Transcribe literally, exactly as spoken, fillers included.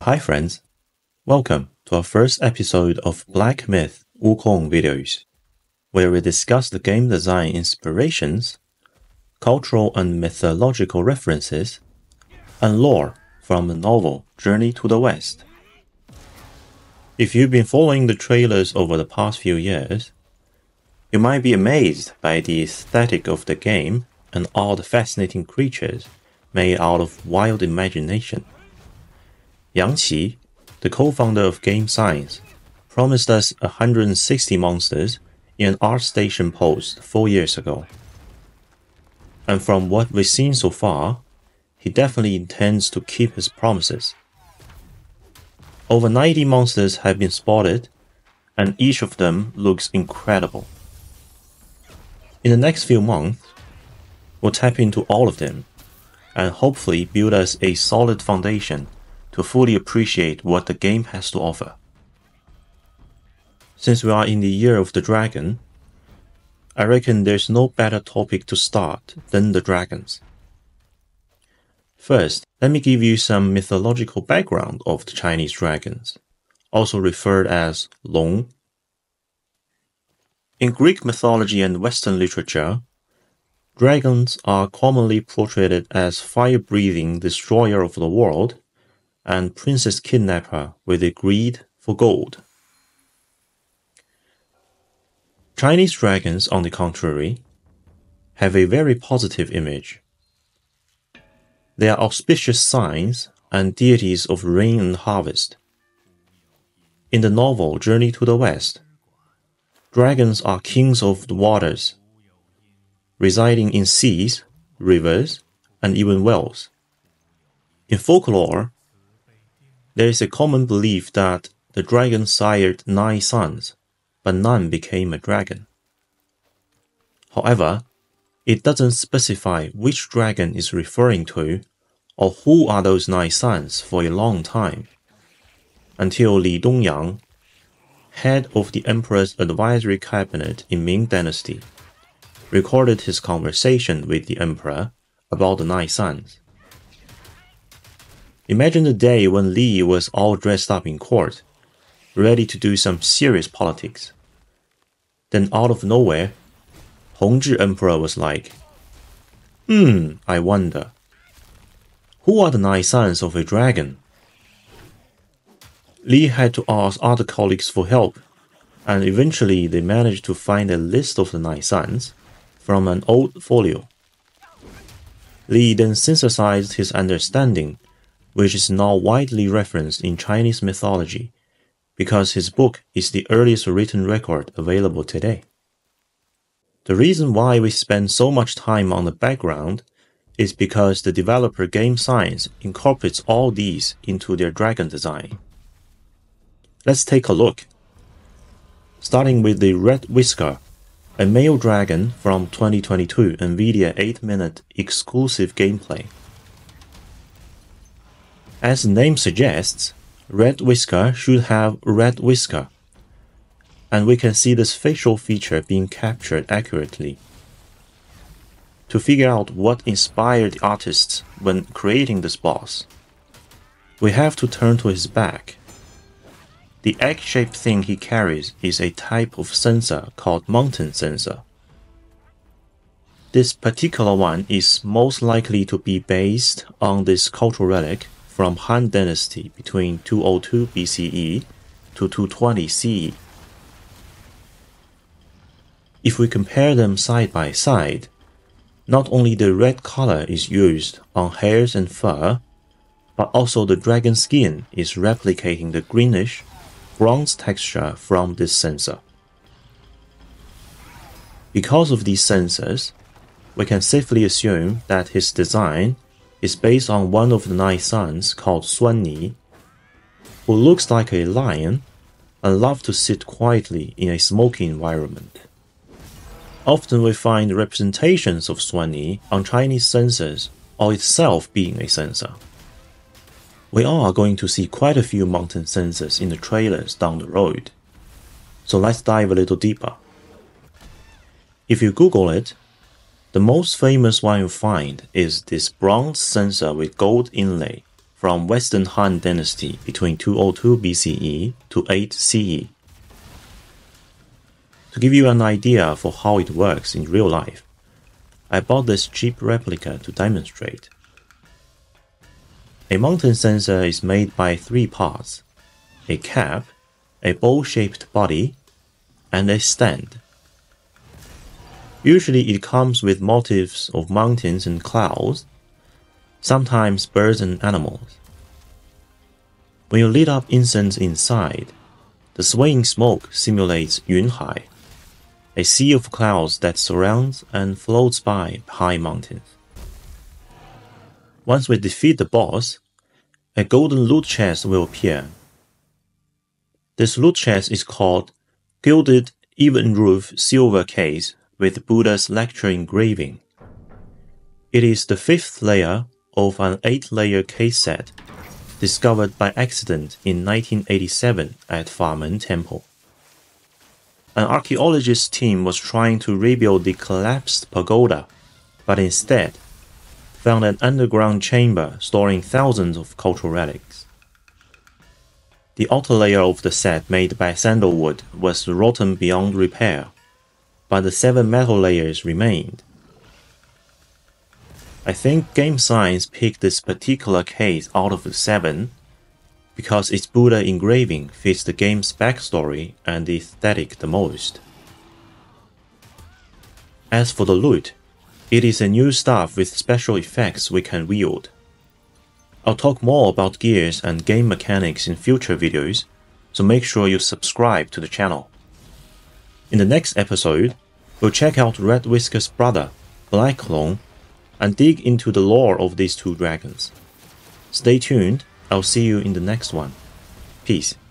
Hi friends, welcome to our first episode of Black Myth Wukong videos, where we discuss the game design inspirations, cultural and mythological references, and lore from the novel Journey to the West. If you've been following the trailers over the past few years, you might be amazed by the aesthetic of the game and all the fascinating creatures made out of wild imagination. Yang Qi, the co-founder of Game Science, promised us one hundred sixty monsters in an ArtStation post four years ago. And from what we've seen so far, he definitely intends to keep his promises. Over ninety monsters have been spotted, and each of them looks incredible. In the next few months, we'll tap into all of them, and hopefully build us a solid foundation to fully appreciate what the game has to offer. Since we are in the Year of the Dragon, I reckon there's no better topic to start than the dragons. First, let me give you some mythological background of the Chinese dragons, also referred as Long. In Greek mythology and Western literature, dragons are commonly portrayed as fire-breathing destroyer of the world and princess kidnapper with a greed for gold. Chinese dragons, on the contrary, have a very positive image. They are auspicious signs and deities of rain and harvest. In the novel Journey to the West, dragons are kings of the waters, residing in seas, rivers, and even wells. In folklore, there is a common belief that the dragon sired nine sons, but none became a dragon. However, it doesn't specify which dragon is referring to or who are those nine sons for a long time, until Li Dongyang, head of the emperor's advisory cabinet in Ming Dynasty, recorded his conversation with the emperor about the nine sons. Imagine the day when Li was all dressed up in court, ready to do some serious politics. Then out of nowhere, Hongzhi Emperor was like, Hmm, I wonder, who are the nine sons of a dragon? Li had to ask other colleagues for help, and eventually they managed to find a list of the nine sons from an old folio. Li then synthesized his understanding, which is now widely referenced in Chinese mythology, because his book is the earliest written record available today. The reason why we spend so much time on the background is because the developer Game Science incorporates all these into their dragon design. Let's take a look. Starting with the Red Whisker, a male dragon from twenty twenty-two NVIDIA eight minute exclusive gameplay. As the name suggests, Red Whisker should have red whisker, and we can see this facial feature being captured accurately. To figure out what inspired the artists when creating this boss, we have to turn to his back. The egg-shaped thing he carries is a type of censer called mountain censer. This particular one is most likely to be based on this cultural relic from Han Dynasty between two oh two B C E to two twenty C E. If we compare them side by side, not only the red color is used on hairs and fur, but also the dragon skin is replicating the greenish, bronze texture from this censer. Because of these censers, we can safely assume that his design is based on one of the nine sons called Suan Ni, who looks like a lion and loves to sit quietly in a smoky environment. Often we find representations of Suan Ni on Chinese censers or itself being a censer. We are going to see quite a few mountain censers in the trailers down the road, so let's dive a little deeper. If you Google it, the most famous one you find is this bronze censer with gold inlay from Western Han Dynasty between two oh two B C E to eight C E. To give you an idea for how it works in real life, I bought this cheap replica to demonstrate. A mountain sensor is made by three parts: a cap, a bowl-shaped body, and a stand. Usually it comes with motifs of mountains and clouds, sometimes birds and animals. When you lit up incense inside, the swaying smoke simulates Yunhai, a sea of clouds that surrounds and floats by high mountains. Once we defeat the boss, a golden loot chest will appear. This loot chest is called Gilded Even Roof Silver Case with Buddha's lecture engraving. It is the fifth layer of an eight-layer case set discovered by accident in nineteen eighty-seven at Famen Temple. An archaeologist team was trying to rebuild the collapsed pagoda, but instead found an underground chamber storing thousands of cultural relics. The outer layer of the set made by sandalwood was rotten beyond repair, but the seven metal layers remained. I think Game Science picked this particular case out of the seven because its Buddha engraving fits the game's backstory and the aesthetic the most. As for the loot, it is a new staff with special effects we can wield. I'll talk more about gears and game mechanics in future videos, so make sure you subscribe to the channel. In the next episode, we'll check out Red Whisker's brother, Black Long, and dig into the lore of these two dragons. Stay tuned, I'll see you in the next one. Peace.